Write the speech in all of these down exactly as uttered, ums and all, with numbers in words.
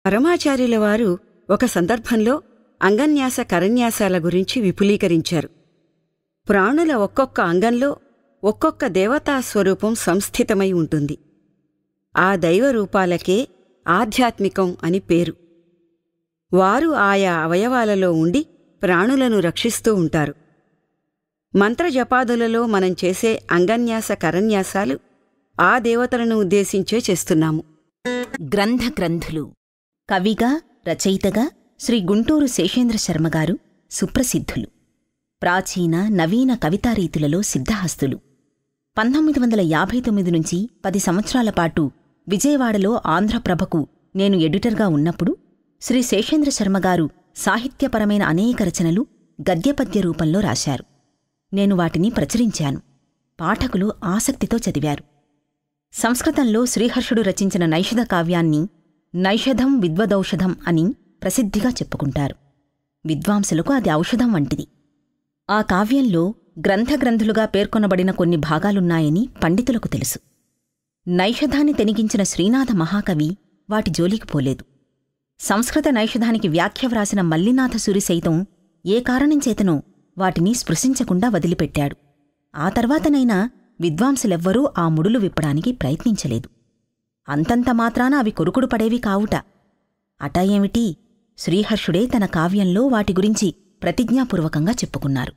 పరమాచార్యుల వారు ఒక సందర్భంలో అంగన్యాస కరన్యాసాల గురించి విపులీకరించారు. ప్రాణుల ఒక్కొక్క అంగంలో ఒక్కొక్క దేవతా స్వరూపం సంస్థితమై ఉంటుంది. ఆ దైవరూపాలకే ఆధ్యాత్మికం అని పేరు. వారు ఆయా అవయవాలలో ఉండి ప్రాణులను రక్షిస్తూ ఉంటారు. మంత్రజపాదులలో మనం చేసే అంగన్యాస కరన్యాసాలు ఆ దేవతలను ఉద్దేశించే చేస్తున్నాము. గ్రంథ గ్రంథులు. కవిగా రచయితగా శ్రీ గుంటూరు శేషేంద్ర శర్మగారు సుప్రసిద్ధులు. ప్రాచీన నవీన కవితారీతులలో సిద్ధహస్తులు. పంతొమ్మిది వందల యాభై తొమ్మిది నుంచి పది సంవత్సరాల పాటు విజయవాడలో ఆంధ్రప్రభకు నేను ఎడిటర్గా ఉన్నప్పుడు శ్రీ శేషేంద్ర శర్మగారు సాహిత్యపరమైన అనేక రచనలు గద్యపద్య రూపంలో రాశారు. నేను వాటిని ప్రచురించాను. పాఠకులు ఆసక్తితో చదివారు. సంస్కృతంలో శ్రీహర్షుడు రచించిన నైషధ కావ్యాన్ని నైషధం విద్వదౌషధం అని ప్రసిద్ధిగా చెప్పుకుంటారు. విద్వాంసులకు అది ఔషధం వంటిది. ఆ కావ్యంలో గ్రంథగ్రంథులుగా పేర్కొనబడిన కొన్ని భాగాలున్నాయని పండితులకు తెలుసు. నైషధాన్ని తెనిగించిన శ్రీనాథ మహాకవి వాటి జోలికి పోలేదు. సంస్కృత నైషధానికి వ్యాఖ్య వ్రాసిన మల్లినాథసూరి సైతం ఏ కారణంచేతనో వాటిని స్పృశించకుండా వదిలిపెట్టాడు. ఆ తర్వాతనైనా విద్వాంసులెవ్వరూ ఆ ముడులు విప్పడానికి ప్రయత్నించలేదు. అంతంత మాత్రాన అవి కొరుకుడు పడేవి కావుట. అటా ఏమిటి, శ్రీహర్షుడే తన కావ్యంలో వాటి గురించి ప్రతిజ్ఞాపూర్వకంగా చెప్పుకున్నారు.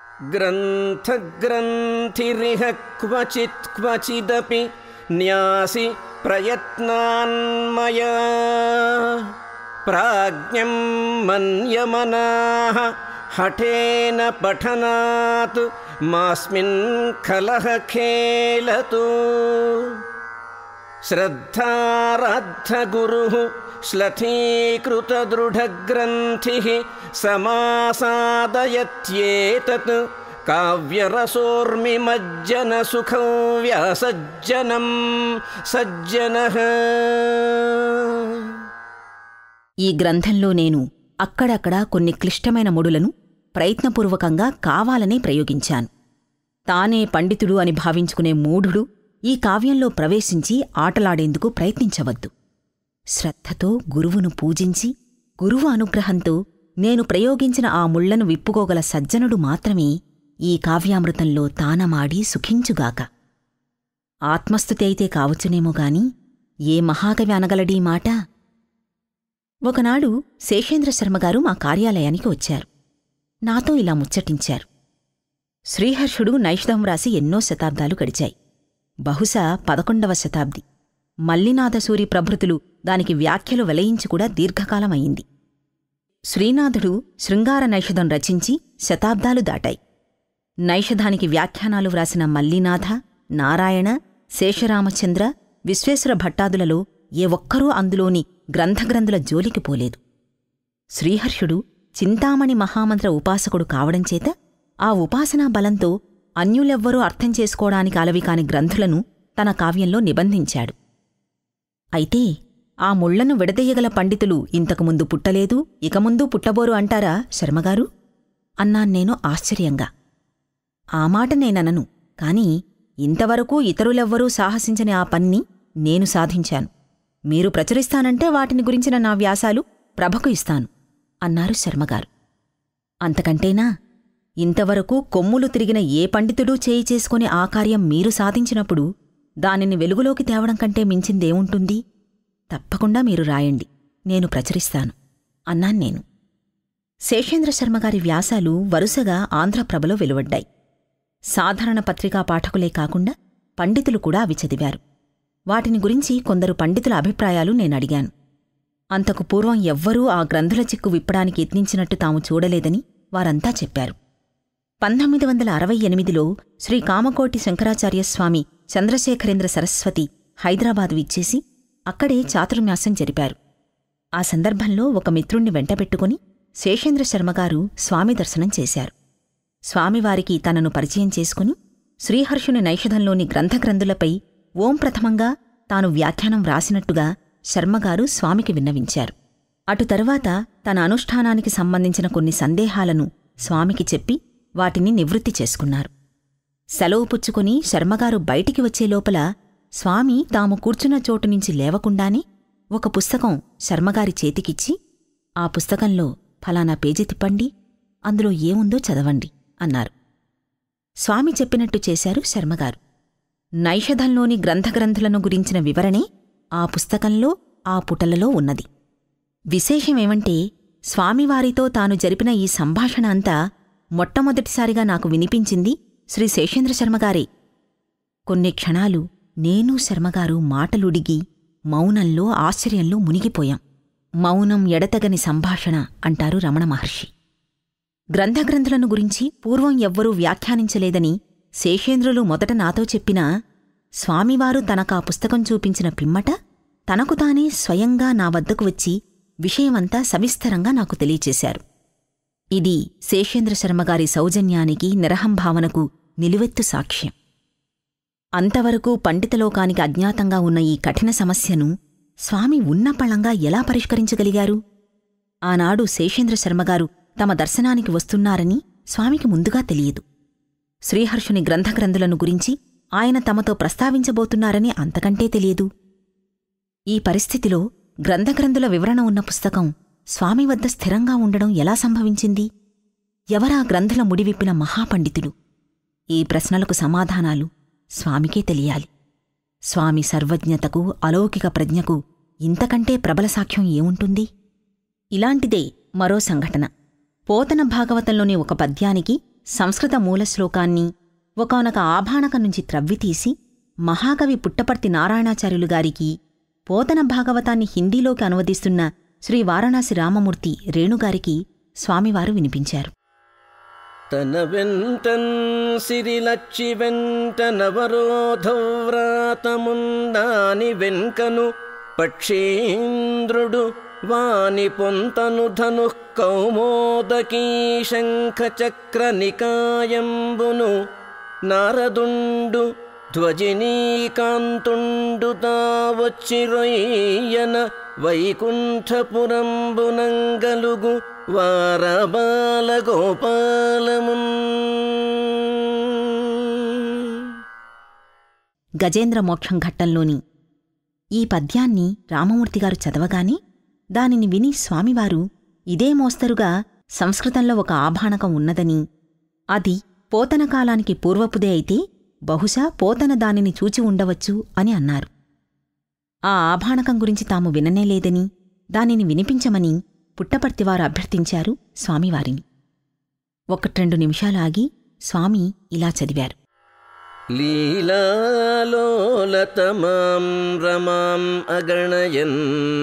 గ్రంథగ్రంథిరిహ క్వచిత్ క్వచిదపి న్యాసి ప్రయత్నాన్మయా ప్రాజ్ఞం మన్యమనాః హఠేన పఠనాత్ మాస్మిన్ కలహ ఖేలతు శ్రద్ధారాద్ధ గురుః శ్లథీకృత దృఢగ్రంథిః సమాసాదయత్యేతత్ కావ్యరసోర్మిమజ్జన సుఖం వ్యాసజ్జనం సజ్జనః. ఈ గ్రంథంలో నేను అక్కడక్కడా కొన్ని క్లిష్టమైన ముడులను ప్రయత్నపూర్వకంగా కావాలనే ప్రయోగించాను. తానే పండితుడు అని భావించుకునే మూఢుడు ఈ కావ్యంలో ప్రవేశించి ఆటలాడేందుకు ప్రయత్నించవద్దు. శ్రద్ధతో గురువును పూజించి గురువు అనుగ్రహంతో నేను ప్రయోగించిన ఆ ముళ్లను విప్పుకోగల సజ్జనుడు మాత్రమే ఈ కావ్యామృతంలో తానమాడి సుఖించుగాక. ఆత్మస్థుతి అయితే కావచ్చునేమోగాని ఏ మహాకవి అనగలడీ మాట? ఒకనాడు శేషేంద్ర శర్మగారు మా కార్యాలయానికి వచ్చారు. నాతో ఇలా ముచ్చటించారు. శ్రీహర్షుడు నైషధం రాసి ఎన్నో శతాబ్దాలు గడిచాయి. బహుశా పదకొండవ శతాబ్ది. మల్లినాథసూరి ప్రభృతులు దానికి వ్యాఖ్యలు వెలయించి కూడా దీర్ఘకాలమయ్యింది. శ్రీనాథుడు శృంగార నైషధం రచించి శతాబ్దాలు దాటాయి. నైషధానికి వ్యాఖ్యానాలు వ్రాసిన మల్లినాథ, నారాయణ, శేషరామచంద్ర, విశ్వేశ్వర భట్టాదులలో ఏ ఒక్కరూ అందులోని గ్రంథగ్రంథుల జోలికి పోలేదు. శ్రీహర్షుడు చింతామణి మహామంత్ర ఉపాసకుడు కావడంచేత ఆ ఉపాసనా బలంతో అన్యులెవ్వరూ అర్థం చేసుకోవడానికి అలవి కాని గ్రంథులను తన కావ్యంలో నిబంధించాడు. అయితే ఆ ముళ్లను విడదీయగల పండితులు ఇంతకుముందు పుట్టలేదు, ఇక ముందు పుట్టబోరు అంటారా శర్మగారు? అన్నాన్నేను ఆశ్చర్యంగా. ఆ మాట నేననను, కాని ఇంతవరకు ఇతరులెవ్వరూ సాహసించని ఆ పన్ని నేను సాధించాను. మీరు ప్రచురిస్తానంటే వాటిని గురించిన నా వ్యాసాలు ప్రభకు ఇస్తాను అన్నారు శర్మగారు. అంతకంటేనా? ఇంతవరకు కొమ్ములు తిరిగిన ఏ పండితుడూ చేయి చేసుకుని ఆ కార్యం మీరు సాధించినప్పుడు దానిని వెలుగులోకి తేవడం కంటే మించిందేముంటుంది? తప్పకుండా మీరు రాయండి, నేను ప్రచురిస్తాను అన్నాన్నేను. శేషేంద్ర శర్మగారి వ్యాసాలు వరుసగా ఆంధ్రప్రభలో వెలువడ్డాయి. సాధారణ పత్రికా పాఠకులే కాకుండా పండితులు కూడా అవి చదివారు. వాటిని గురించి కొందరు పండితుల అభిప్రాయాలు నేనడిగాను. అంతకు పూర్వం ఎవ్వరూ ఆ గ్రంథుల చిక్కు విప్పడానికి యత్నించినట్టు తాము చూడలేదని వారంతా చెప్పారు. పంతొమ్మిది వందల అరవై ఎనిమిదిలో శ్రీ కామకోటి శంకరాచార్యస్వామి చంద్రశేఖరేంద్ర సరస్వతి హైదరాబాదు విచ్చేసి అక్కడే చాతుర్మాస్యం జరిపారు. ఆ సందర్భంలో ఒక మిత్రుణ్ణి వెంటబెట్టుకుని శేషేంద్ర శర్మగారు స్వామి దర్శనం చేశారు. స్వామివారికి తనను పరిచయం చేసుకుని శ్రీహర్షుని నైషధంలోని గ్రంథగ్రంథులపై ఓం ప్రథమంగా తాను వ్యాఖ్యానం వ్రాసినట్టుగా శర్మగారు స్వామికి విన్నవించారు. అటు తరువాత తన అనుష్ఠానానికి సంబంధించిన కొన్ని సందేహాలను స్వామికి చెప్పి వాటిని నివృత్తి చేసుకున్నారు. సెలవు పుచ్చుకుని శర్మగారు బయటికి వచ్చే లోపల స్వామి తాము కూర్చున్న చోటు నుంచి లేవకుండానే ఒక పుస్తకం శర్మగారి చేతికిచ్చి, ఆ పుస్తకంలో ఫలానా పేజీ తిప్పండి, అందులో ఏముందో చదవండి అన్నారు. స్వామి చెప్పినట్టు చేశారు శర్మగారు. నైషధంలోని గ్రంథగ్రంథులను గురించిన వివరణే ఆ పుస్తకంలో ఆ పుటలలో ఉన్నది. విశేషమేమంటే, స్వామివారితో తాను జరిపిన ఈ సంభాషణ అంతా మొట్టమొదటిసారిగా నాకు వినిపించింది శ్రీ శేషేంద్రశర్మగారే. కొన్ని క్షణాలు నేను శర్మగారు మాటలుడిగి మౌనంలో ఆశ్చర్యంలో మునిగిపోయాం. మౌనం ఎడతగని సంభాషణ అంటారు రమణ మహర్షి. గ్రంథగ్రంథులను గురించి పూర్వం ఎవ్వరూ వ్యాఖ్యానించలేదని శేషేంద్రులు మొదట నాతో చెప్పినా, స్వామివారు తనకా పుస్తకం చూపించిన పిమ్మట తనకు తానే స్వయంగా నా వద్దకు వచ్చి విషయమంతా సవిస్తరంగా నాకు తెలియచేశారు. ఇది శేషేంద్రశర్మగారి సౌజన్యానికి, నిరహంభావనకు నిలువెత్తు సాక్ష్యం. అంతవరకు పండితలోకానికి అజ్ఞాతంగా ఉన్న ఈ కఠిన సమస్యను స్వామి ఉన్నపళంగా ఎలా పరిష్కరించగలిగారు? ఆనాడు శేషేంద్రశర్మగారు తమ దర్శనానికి వస్తున్నారని స్వామికి ముందుగా తెలియదు. శ్రీహర్షుని గ్రంథగ్రంథులను గురించి ఆయన తమతో ప్రస్తావించబోతున్నారని అంతకంటే తెలియదు. ఈ పరిస్థితిలో గ్రంథగ్రంథుల వివరణ ఉన్న పుస్తకం స్వామి వద్ద స్థిరంగా ఉండడం ఎలా సంభవించింది? ఎవరా గ్రంథుల ముడివిప్పిన మహాపండితుడు? ఈ ప్రశ్నలకు సమాధానాలు స్వామికే తెలియాలి. స్వామి సర్వజ్ఞతకు, అలౌకిక ప్రజ్ఞకు ఇంతకంటే ప్రబల సాక్ష్యం ఏముంటుంది? ఇలాంటిదే మరో సంఘటన. పోతన భాగవతంలోని ఒక పద్యానికి సంస్కృత మూలశ్లోకాన్ని ఒకానొక ఆభాణకం నుంచి త్రవ్వితీసి మహాకవి పుట్టపర్తి నారాయణాచార్యులు గారికి, పోతన భాగవతాన్ని హిందీలోకి అనువదిస్తున్న శ్రీ వారణాసి రామమూర్తి రేణుగారికి స్వామివారు వినిపించారు. తన వెంటన్ సిరిలచ్చి వెంట నవరోధవ్రాతముందాని వెంకను పక్షీంద్రుడు వాని పొంతను ధనుః కౌమోదకీ శంఖ చక్ర నికాయంబును నారదుండు ధ్వజినీకాంతుండు తావచ్చిరొయ్యన వైకుంఠపురంబునంగలుగు వారబాల గోపాలమున్. గజేంద్ర మోక్షం ఘట్టంలోని ఈ పద్యాన్ని రామమూర్తిగారు చదవగానే దానిని విని స్వామివారు ఇదే మోస్తరుగా సంస్కృతంలో ఒక ఆభాణకం ఉన్నదని, అది పోతన కాలానికి పూర్వపుదే అయితే బహుశా పోతన దానిని చూచి ఉండవచ్చు అని అన్నారు. ఆ ఆభాణకం గురించి తాము విననేలేదని, దానిని వినిపించమని పుట్టపర్తివారు అభ్యర్థించారు స్వామివారిని. ఒకట్రెండు నిమిషాలు ఆగి స్వామి ఇలా చదివారు. లీలాలోలతమాం రమాం అగణయన్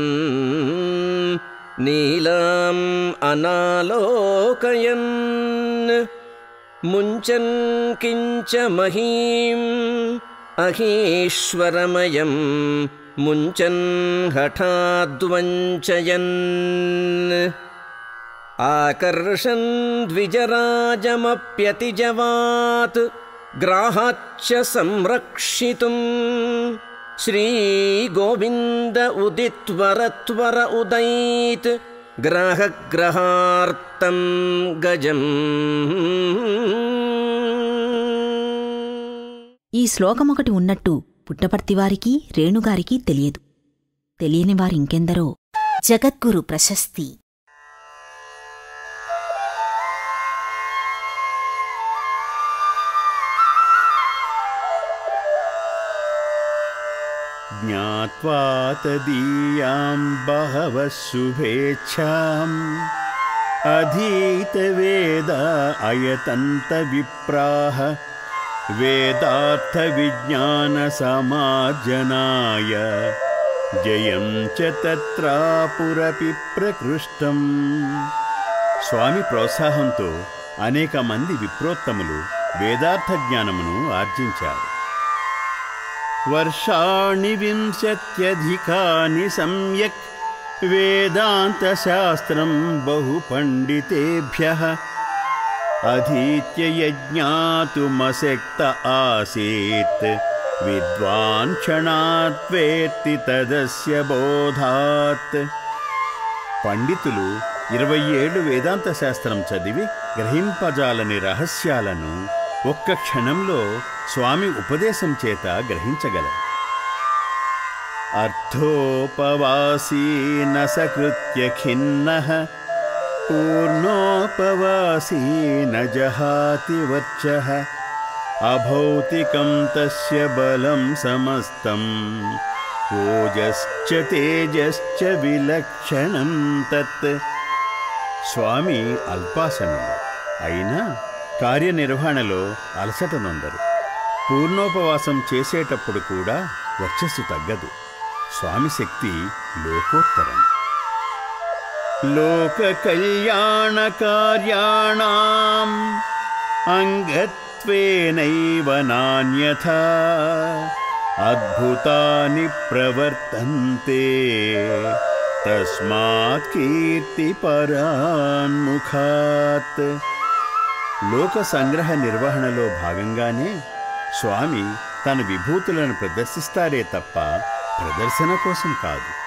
నీలాం అనాలోకయన్ ముంచన్ కించ మహీం అహీశ్వరమయం ముంచన్ హఠాద్వంచయన్ ఆకర్షన్ ద్విజరాజమప్యతిజవాత్ గ్రాహాచ్చ సంరక్షితుం శ్రీగోవింద ఉదిత్వరత్వర ఉదైత్ గ్రాహగ్రహార్తం గజం. ఈ శ్లోకమొకటి ఉన్నట్టు పుట్టపర్తివారికి రేణుగారికి తెలియదు. తెలియనివారింకెందరో. జగద్గురు ప్రశస్తి. జ్ఞాత్వా తదీయాం బహవః శుభేచ్ఛాం అధీతవేద అయతంత విప్రాః వేదార్థ విజ్ఞాన సమార్జనాయ జయం చ తత్రాపురపి ప్రకృష్టం. స్వామి ప్రోత్సాహంతో అనేక మంది విప్రోత్తములు వేదార్థ జ్ఞానమును ఆర్జించారు. వర్షాణి వింశత్యధికాని సమ్యక్ వేదాంతశాస్త్రం బహు పండితేభ్యః అధీత్య యజ్ఞాతుమశక్త ఆసీత్ విద్వాన్ క్షణాత్ వేత్తి తదస్య బోధాత్. పండితులు ఇరవై ఏళ్ళు వేదాంత శాస్త్రం చదివి గ్రహింపజాలని రహస్యాలను ఒక్క క్షణంలో స్వామి ఉపదేశం చేత గ్రహించగలరు. అర్థోపవాసీ న సకృత్య ఖిన్నః పూర్ణోపవాసీ న జహాతి వర్చః అభౌతికం తస్య బలం సమస్తం ఓజశ్చ తేజశ్చ విలక్షణం తత్. స్వామి అల్పాసనులు అయినా కార్యనిర్వహణలో అలసట నొందరు. పూర్ణోపవాసం చేసేటప్పుడు కూడా వర్చస్సు తగ్గదు. స్వామి శక్తి లోకోత్తరం. లోక కళ్యాణ కార్యాణాం అంగత్వేనైవ నాన్యథా అద్భుతాని ప్రవర్తంతే తస్మాత్ కీర్తి పరాన్ముఖాత్. లోక సంగ్రహ నిర్వహణలో భాగంగానే స్వామి తన విభూతులను ప్రదర్శిస్తారే తప్ప ప్రదర్శన కోసం కాదు.